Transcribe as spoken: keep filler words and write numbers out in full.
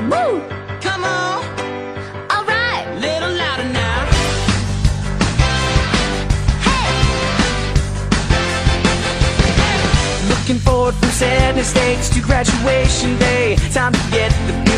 Woo! Come on, All right. little louder now. Hey! Looking forward from sadness days to graduation day. Time to get the